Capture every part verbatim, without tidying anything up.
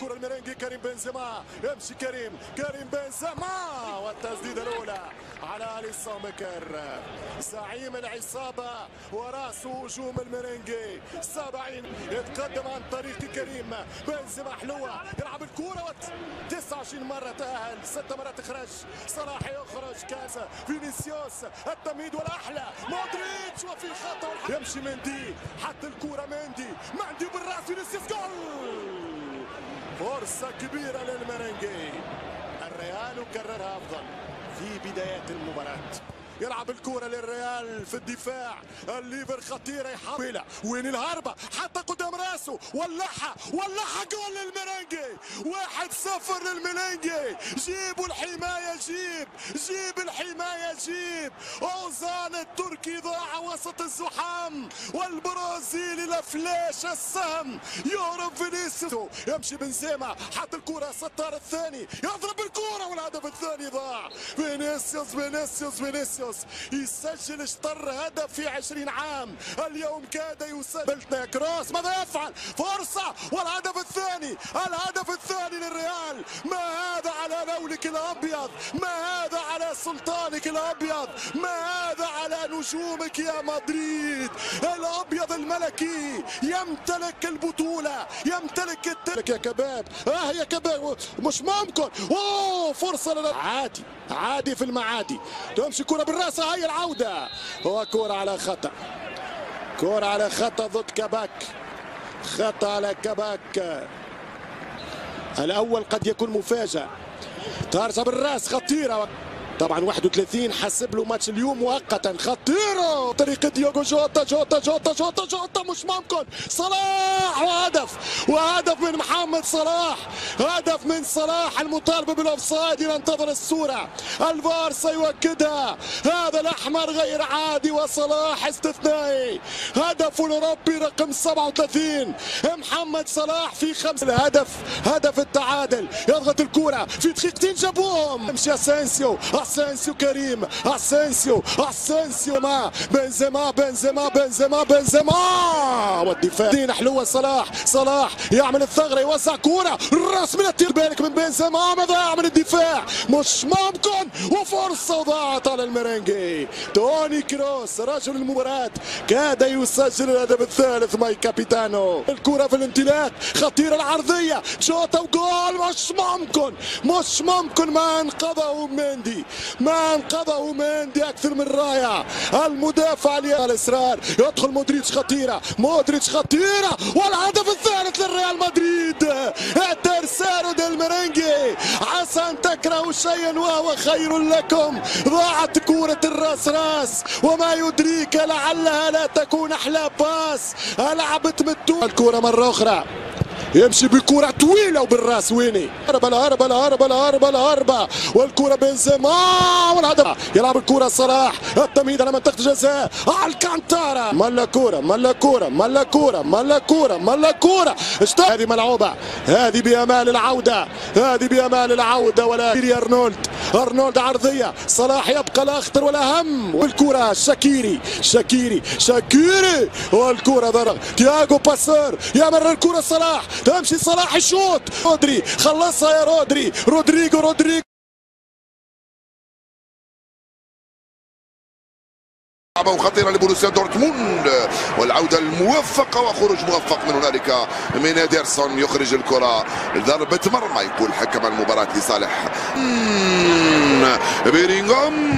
الكره الميرينجي كريم بنزيما، يمشي كريم كريم بنزيما والتسديده الاولى على اليسون بكر زعيم العصابه وراس هجوم الميرينجي. سبعين يتقدم عن طريق كريم بنزيما، حلوه يلعب الكره تسعة وعشرين مره تاهل، ست مرات خرج. صلاح يخرج كاس فينيسيوس التمهيد والاحلى مودريتش وفي خطا يمشي مندي حتى الكره مندي مندي بالراس فينيسيوس جول. فرصه كبيره للميرينجي. الريال وكررها افضل في بدايات المباراه. يلعب الكرة للريال في الدفاع، الليفر خطيرة يحاول وين الهربة حتى قدام راسه ولعها ولعها جول للميرينجي. واحد صفر للميرينجي. جيبوا الحماية جيب جيب الحماية جيب. أوزان التركي ضاع وسط الزحام والبرازيلي لفلاش السهم يهرب فينيسيوس. يمشي بنزيما حتى الكرة ستار الثاني يضرب الكرة والهدف الثاني ضاع. فينيسيوس فينيسيوس فينيسيوس يسجل اشطر هدف في عشرين عام. اليوم كاد يسجل كروس ماذا يفعل؟ فرصة والهدف الثاني الهدف الثاني للريال. ما هذا على لونك الأبيض، ما هذا على سلطانك الأبيض، ما هذا على نجومك يا مدريد. الأبيض الملكي يمتلك البطولة يمتلك التلك يا كباب. اه يا كباب مش ممكن. اوه فرصة لنا. عادي عادي في المعادي تمشي كرة بالراس. هاي العودة وكرة على خطأ كرة على خطأ ضد كباك. خطأ على كباك. الأول قد يكون مفاجأة. ترجع بالراس خطيرة طبعا. واحد وثلاثين حسب له ماتش اليوم مؤقتا. خطيره طريقه ديوغو جوتا جوتا جوتا جوتا جوتا مش ممكن. صلاح وهدف وهدف من محمد صلاح. هدف من صلاح المطالبه بالاوفسايد. ننتظر الصوره الفار سيؤكدها. هذا الاحمر غير عادي وصلاح استثنائي. هدفه الاوروبي رقم سبعة وثلاثين محمد صلاح في خمس. الهدف هدف التعادل. يضغط الكره في دقيقتين جابوهم. يمشي اسينسيو اسينسيو كريم اسينسيو اسينسيو ما بنزيما بنزيما بنزيما بنزيما والدفاع دين حلوه. صلاح صلاح يعمل الثغره يوزع كوره الراس من التير. بالك من بنزيما ماذا يعمل الدفاع مش ممكن. وفرصه ضاعت على الميرينجي. توني كروس رجل المباراه كاد يسجل الهدف الثالث ماي كابيتانو. الكره في الانطلاق خطيره العرضيه جوتا وجول مش ممكن مش ممكن. ما انقذه مندي ما انقذه مندي اكثر من رائع. المدافع الاصرار يدخل مودريتش خطيره مودريتش خطيره والهدف الثالث للريال مدريد. الترسانو ديل ميرينجي. عسى ان تكرهوا شيئا وهو خير لكم. ضاعت كره الراس راس وما يدريك لعلها لا تكون احلى باس. لعبت متو الكره مره اخرى. يمشي بكرة طويلة وبالراس ويني. هربة الهربة الهربة الهربة الهربة والكرة بنزيما والهدف. يلعب الكرة صلاح التمهيد على منطقة الجزاء. الكانتارا ملا كورة ملا كورة ملا كورة ملا كورة ملا كورة. هذه ملعوبة. هذه بأمال العودة هذه بأمال العودة. ولا أرنولد أرنولد عرضية. صلاح يبقى الأخطر والأهم. والكرة شاكيري شاكيري شاكيري والكرة ضرب تياغو باسور يمرر الكرة صلاح. تمشي صلاح الشوط. رودري خلصها يا رودري رودريجو رودريجو. خطيرة لبروسيا دورتموند والعودة الموفقة وخروج موفق من هنالك من إيدرسون. يخرج الكرة ضربة مرمى يقول حكم المباراة لصالح بيرينغهام.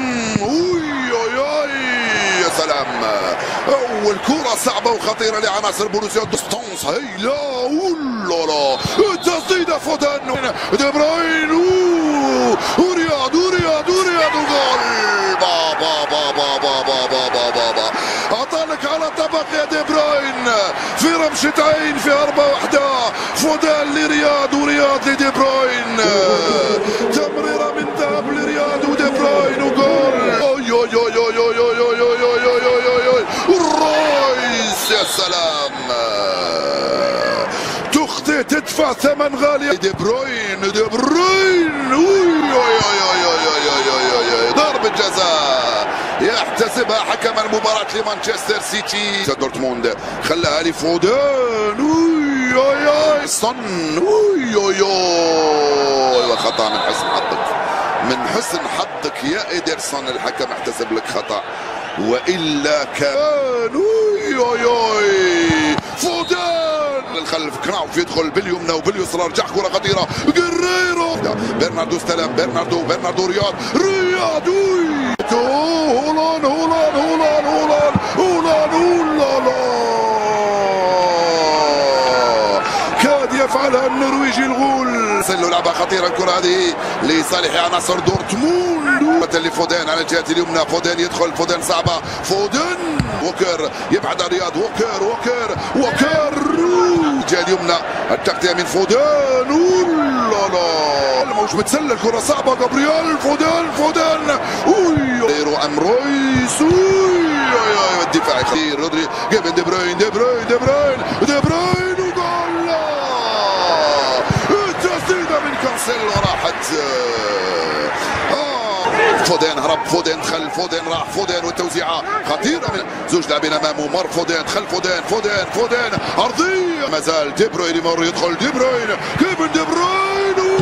يا سلام. اول كرة صعبة وخطيرة لعناصر بروسيا دورتموند. هيلا ولا التسديدة فودان دي بروين ورياض ورياض ورياض وجول. بابا بابا بابا بابا بابا اعطالك على طبق يا دي بروين في رمشة عين في هربة واحدة. فودان لرياض ورياض لدي بروين. تمريرة من ذهب لرياض ودي بروين وجول. يو يو يو يو يو يو يو يو يو يو يو يو الرايس. يا سلام. تخطئ تدفع ثمن غالي. دي بروين دي بروين ضربة جزاء يحتسبها حكم المباراة لمانشستر سيتي. دورتموند خلاها لفودان. سون. اوي اوي اوي خطا من حسن حظك، من حسن حظك يا إيدرسون. الحكم احتسب لك خطا والا كان. اوي اوي اوي فودان للخلف، كناوف يدخل باليمنى وباليسرى، رجع كره خطيره جريرو. برناردو استلم، برناردو برناردو رياض رياض. اوي هولان هولان هولان هولان هولان هولان كاد يفعلها النرويجي الغول. سلوا لعبه خطيره الكره هذه لصالح عناصر دورتموند. لفودان على الجهه اليمنى، فودان يدخل، فودان صعبه، فودان ووكر يبعد عن رياض، ووكر ووكر ووكر الجهه اليمنى، التغطيه من فودان. اولا مش بتسلل، الكره صعبه، جابرييل فودان فودان. اوي ام رويس. اوي الدفاع خطير، رودري جيفن دي بروين دي بروين دي بروين دي بروين وجول. التسديده من كانسيلو راحت. فودان هرب، فودان دخل، فودان راح، فودان والتوزيعه خطيره من زوج لاعبين امامه، مر فودان دخل، فودان فودان فودان عرضيه، ما زال دي بروين يمر، يدخل دي بروين، كيفن دي بروين.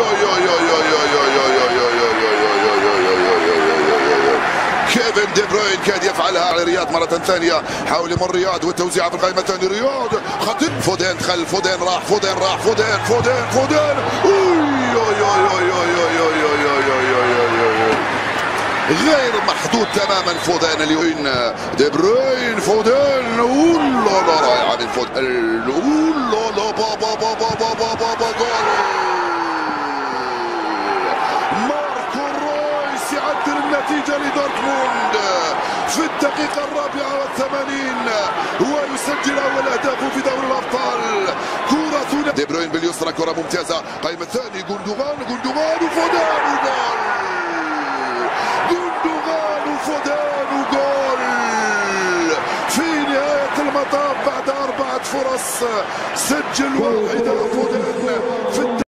كيفن دي بروين كاد يفعلها على رياض مرة ثانية، حاول يمر رياض والتوزيعة في القائمة الثانية، رياض خطير، فودان دخل، فودان راح، فودان راح، فودان فودان فودان. غير محدود تماما فودان اليوم، دي بروين فودان. اولا رائعة من فودان، اولا بابا بابا بابا بابا جول. ماركو رويس يعدل النتيجة لدورتموند في الدقيقة الرابعة والثمانين ويسجل أول أهدافه في دوري الأبطال. كرة دي بروين باليسرى، كرة ممتازة، قائمة الثاني جوندوغان جوندوغان وفودان وجول. جوندوغان وفودان وجول في نهاية المطاف بعد أربعة فرص، سجل واحدة فودان في